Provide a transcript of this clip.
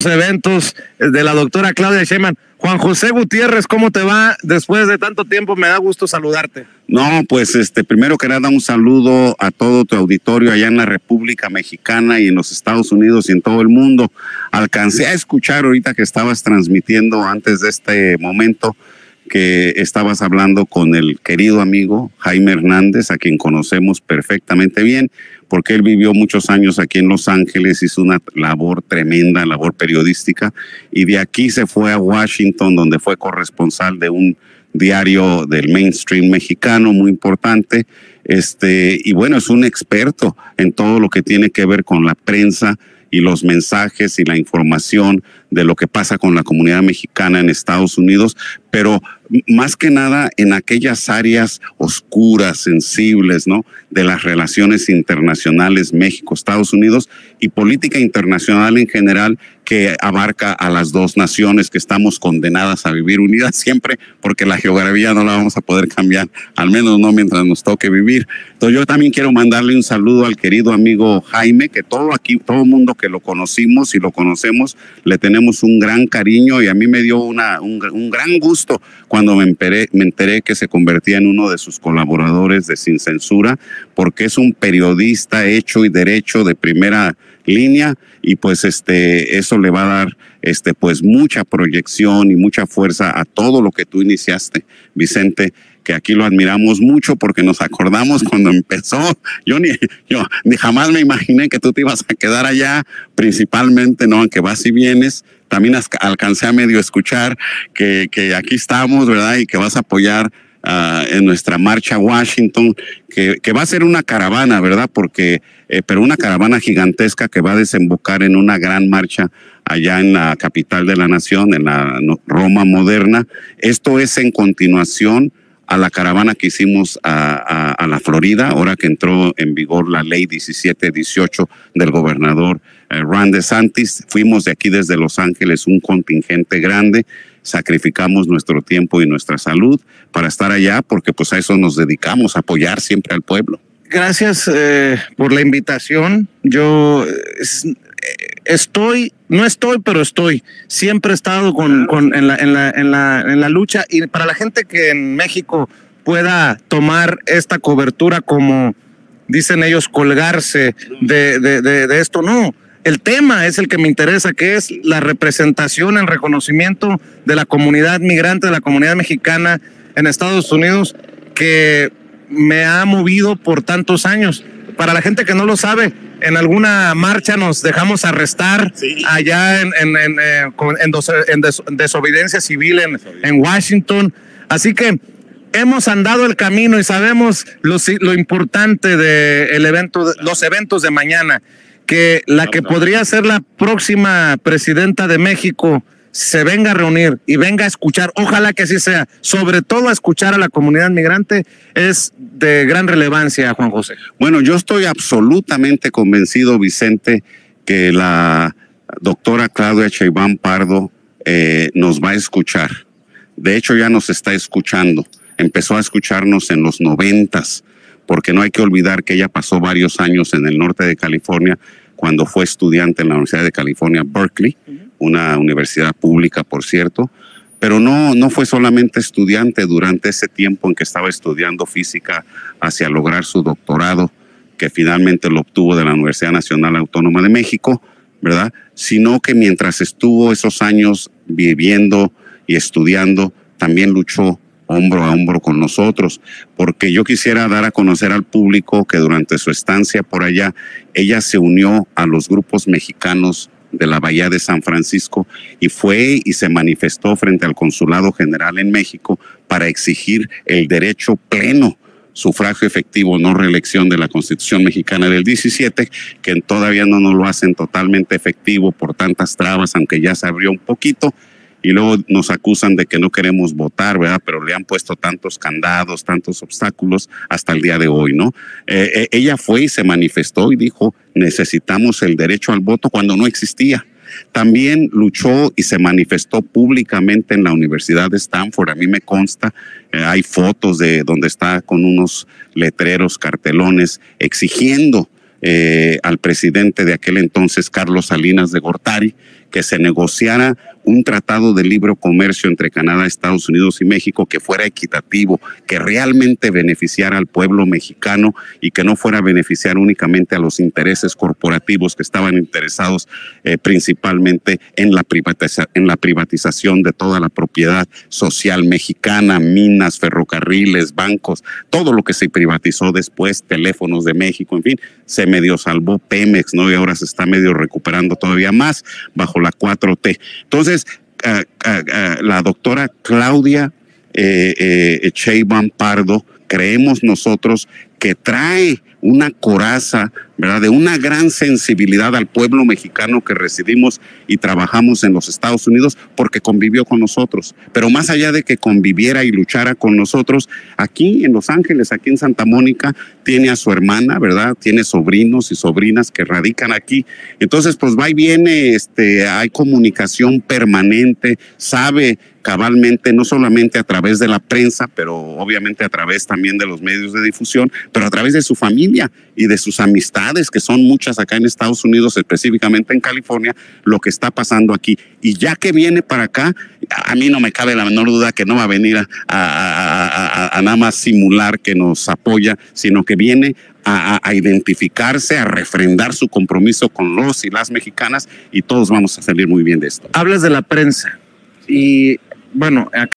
eventos de la doctora Claudia Sheinbaum. Juan José Gutiérrez, ¿cómo te va después de tanto tiempo? Me da gusto saludarte. No, pues primero que nada un saludo a todo tu auditorio allá en la República Mexicana y en los Estados Unidos y en todo el mundo. Alcancé a escuchar ahorita que estabas transmitiendo antes de este momento que estabas hablando con el querido amigo Jaime Hernández, a quien conocemos perfectamente bien, porque él vivió muchos años aquí en Los Ángeles, hizo una labor tremenda, labor periodística, y de aquí se fue a Washington, donde fue corresponsal de un diario del mainstream mexicano muy importante, y bueno, es un experto en todo lo que tiene que ver con la prensa y los mensajes y la información de lo que pasa con la comunidad mexicana en Estados Unidos, pero más que nada en aquellas áreas oscuras, sensibles, ¿no?, de las relaciones internacionales México-Estados Unidos y política internacional en general, que abarca a las dos naciones que estamos condenadas a vivir unidas siempre, porque la geografía no la vamos a poder cambiar, al menos no mientras nos toque vivir. Entonces yo también quiero mandarle un saludo al querido amigo Jaime, que todo el mundo que lo conocimos y lo conocemos, le tenemos un gran cariño, y a mí me dio un gran gusto cuando me enteré que se convertía en uno de sus colaboradores de Sin Censura, porque es un periodista hecho y derecho de primera línea, y pues eso le va a dar pues mucha proyección y mucha fuerza a todo lo que tú iniciaste, Vicente, que aquí lo admiramos mucho porque nos acordamos cuando empezó. Yo ni jamás me imaginé que tú te ibas a quedar allá, principalmente, ¿no?, aunque vas y vienes. También alcancé a medio escuchar que aquí estamos, ¿verdad?, y que vas a apoyar en nuestra marcha a Washington, que va a ser una caravana, ¿verdad?, pero una caravana gigantesca que va a desembocar en una gran marcha allá en la capital de la nación, en la Roma moderna. Esto es en continuación a la caravana que hicimos a la Florida, ahora que entró en vigor la ley 1718 del gobernador Ron DeSantis. Fuimos de aquí desde Los Ángeles un contingente grande, sacrificamos nuestro tiempo y nuestra salud para estar allá, porque pues a eso nos dedicamos, a apoyar siempre al pueblo. Gracias por la invitación. Yo pero estoy. Siempre he estado en la lucha, y para la gente que en México pueda tomar esta cobertura como dicen ellos, colgarse de esto, no. El tema es el que me interesa, que es la representación, el reconocimiento de la comunidad migrante, de la comunidad mexicana en Estados Unidos, que me ha movido por tantos años. Para la gente que no lo sabe, en alguna marcha nos dejamos arrestar, sí, allá en desobediencia civil en Washington. Así que hemos andado el camino y sabemos lo importante de los eventos de mañana, que la que podría ser la próxima presidenta de México se venga a reunir y venga a escuchar, ojalá que así sea, sobre todo a escuchar a la comunidad migrante, es de gran relevancia, Juan José. Bueno, yo estoy absolutamente convencido, Vicente, que la doctora Claudia Sheinbaum Pardo nos va a escuchar. De hecho, ya nos está escuchando. Empezó a escucharnos en los 90s, porque no hay que olvidar que ella pasó varios años en el norte de California cuando fue estudiante en la Universidad de California, Berkeley, una universidad pública, por cierto, pero no fue solamente estudiante durante ese tiempo en que estaba estudiando física hacia lograr su doctorado, que finalmente lo obtuvo de la Universidad Nacional Autónoma de México, ¿verdad? Sino que mientras estuvo esos años viviendo y estudiando, también luchó hombro a hombro con nosotros, porque yo quisiera dar a conocer al público que durante su estancia por allá, ella se unió a los grupos mexicanos de la Bahía de San Francisco y fue y se manifestó frente al Consulado General en México para exigir el derecho pleno, sufragio efectivo, no reelección de la Constitución Mexicana del 17, que todavía no nos lo hacen totalmente efectivo por tantas trabas, aunque ya se abrió un poquito. Y luego nos acusan de que no queremos votar, ¿verdad? Pero le han puesto tantos candados, tantos obstáculos hasta el día de hoy, ¿no? Ella fue y se manifestó y dijo, necesitamos el derecho al voto cuando no existía. También luchó y se manifestó públicamente en la Universidad de Stanford. A mí me consta, hay fotos de donde está con unos letreros, cartelones, exigiendo al presidente de aquel entonces, Carlos Salinas de Gortari, que se negociara un tratado de libre comercio entre Canadá, Estados Unidos y México que fuera equitativo, que realmente beneficiara al pueblo mexicano y que no fuera a beneficiar únicamente a los intereses corporativos que estaban interesados principalmente en la privatización de toda la propiedad social mexicana, minas, ferrocarriles, bancos, todo lo que se privatizó después, teléfonos de México, en fin, se medio salvó Pemex, ¿no? Y ahora se está medio recuperando todavía más bajo la 4T. Entonces, la doctora Claudia Sheinbaum Pardo, creemos nosotros que trae una coraza, ¿verdad?, de una gran sensibilidad al pueblo mexicano que residimos y trabajamos en los Estados Unidos porque convivió con nosotros. Pero más allá de que conviviera y luchara con nosotros, aquí en Los Ángeles, aquí en Santa Mónica, tiene a su hermana, ¿verdad? Tiene sobrinos y sobrinas que radican aquí. Entonces, pues va y viene, hay comunicación permanente, sabe cabalmente, no solamente a través de la prensa, pero obviamente a través también de los medios de difusión, pero a través de su familia y de sus amistades, que son muchas acá en Estados Unidos, específicamente en California, lo que está pasando aquí. Y ya que viene para acá, a mí no me cabe la menor duda que no va a venir a nada más simular que nos apoya, sino que viene a identificarse, a refrendar su compromiso con los y las mexicanas, y todos vamos a salir muy bien de esto. Hablas de la prensa y bueno,